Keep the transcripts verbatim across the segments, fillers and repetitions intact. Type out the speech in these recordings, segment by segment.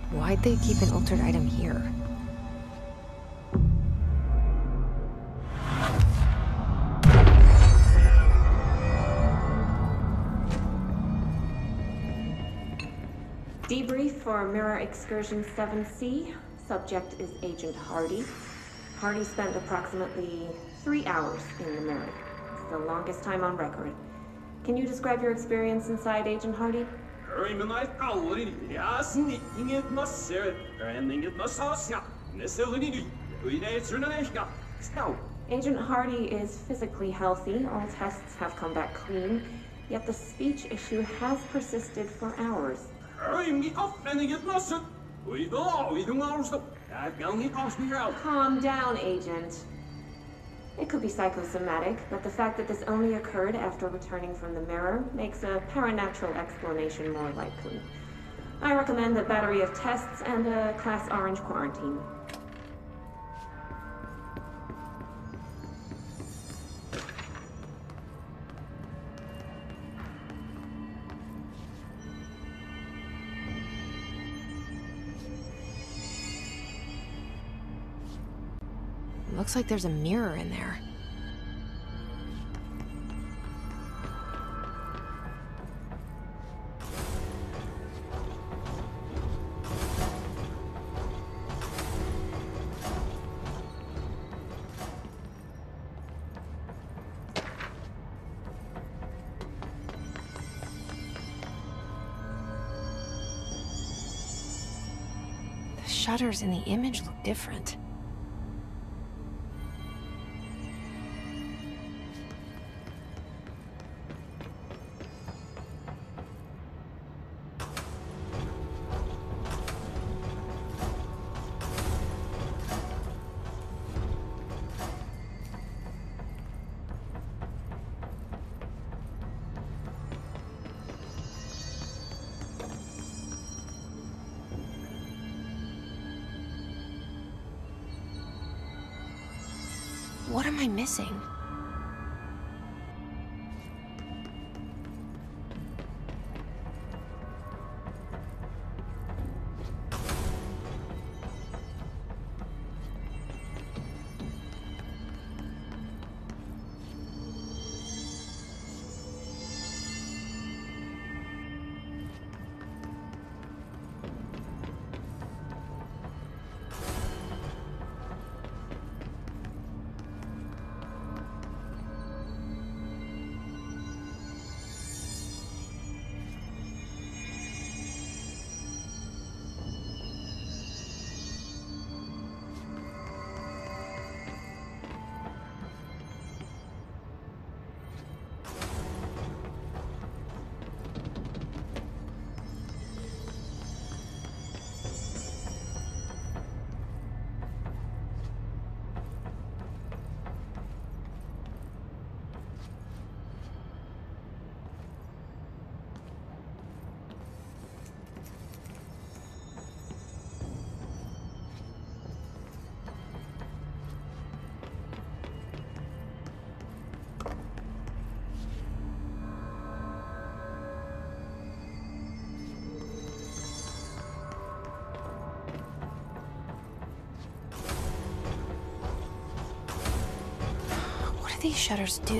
Why'd they keep an altered item here? Debrief for Mirror Excursion seven C. Subject is Agent Hardy. Hardy spent approximately three hours in the mirror. It's the longest time on record. Can you describe your experience inside, Agent Hardy? Agent Hardy is physically healthy. All tests have come back clean. Yet the speech issue has persisted for hours. Calm down, Agent. It could be psychosomatic, but the fact that this only occurred after returning from the mirror makes a paranatural explanation more likely. I recommend a battery of tests and a Class Orange quarantine. Looks like there's a mirror in there. The shutters in the image look different. What am I missing? What do these shutters do?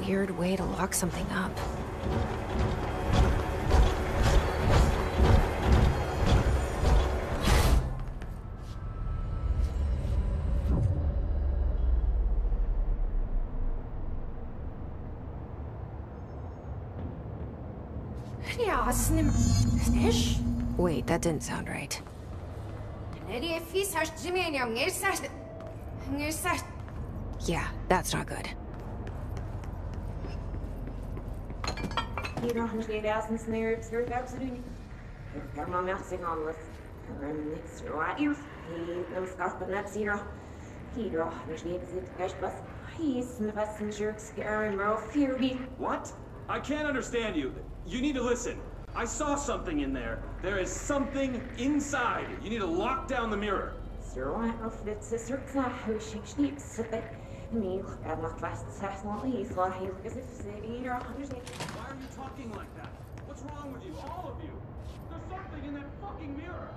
weird way to lock something up. Wait, that didn't sound right. Yeah, that's not good. What? I can't understand you. You need to listen. I saw something in there. There is something inside. You need to lock down the mirror. Why are you talking like that? What's wrong with you? All of you? There's something in that fucking mirror.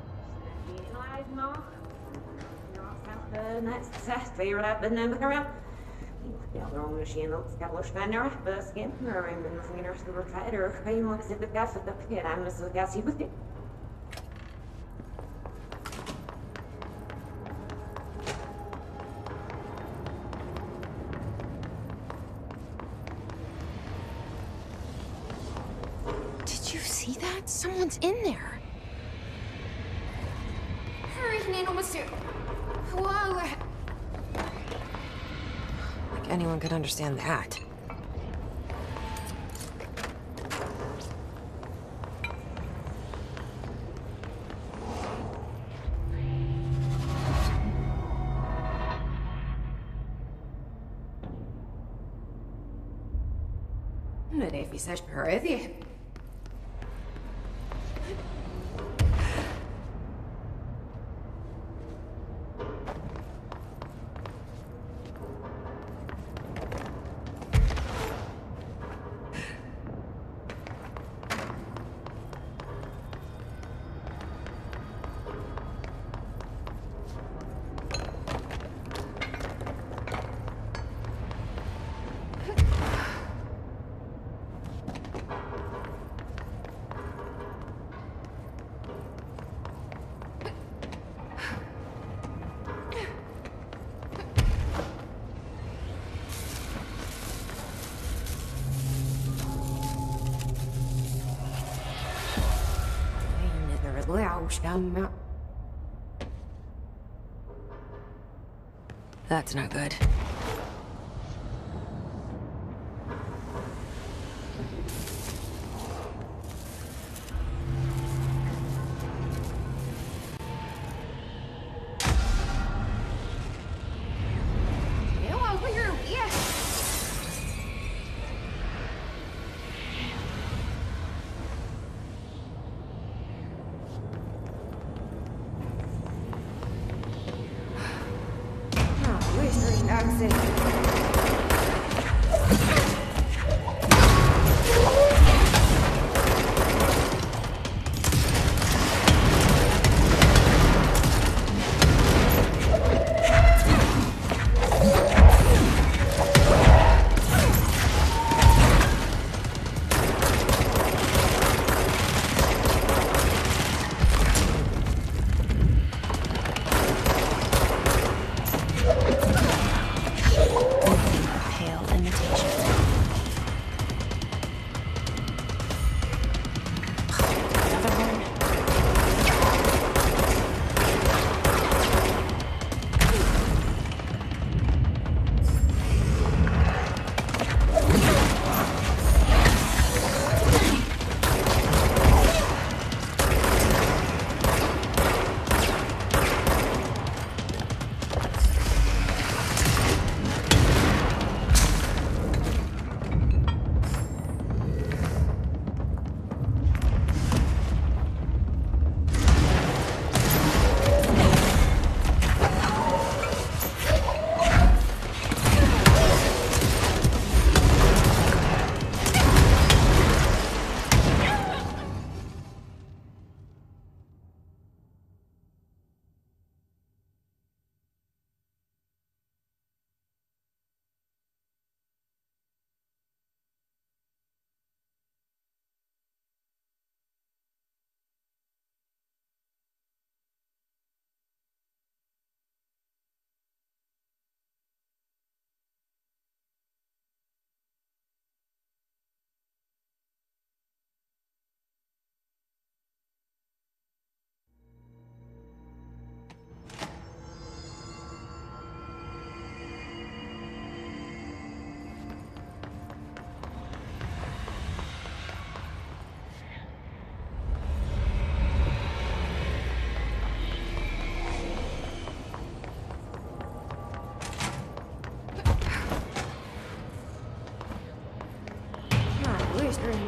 Did you see that? Someone's in there. Like anyone could understand that. That's not good.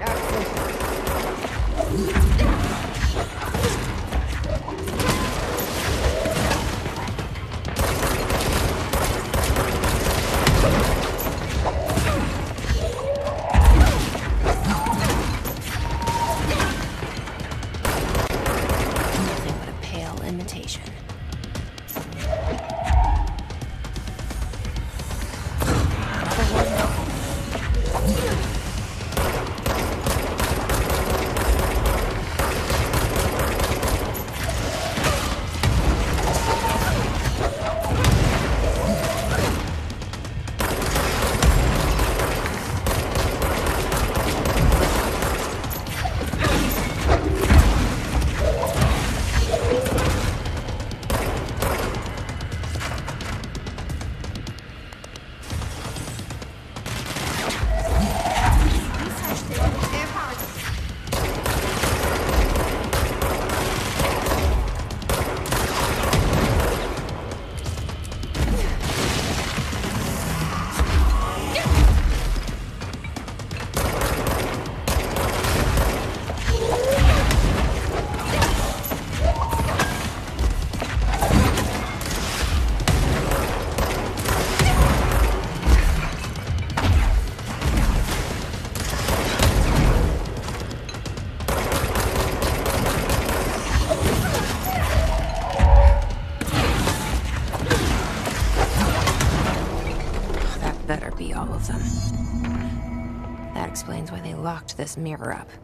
Explains why they locked this mirror up.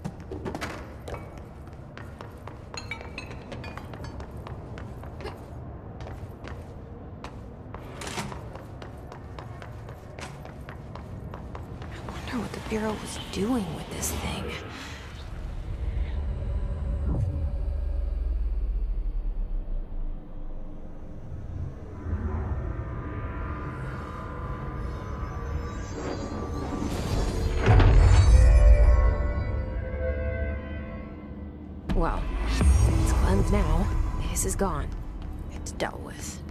I wonder what the Bureau was doing with this thing. Well, it's cleansed now. This is gone. It's dealt with.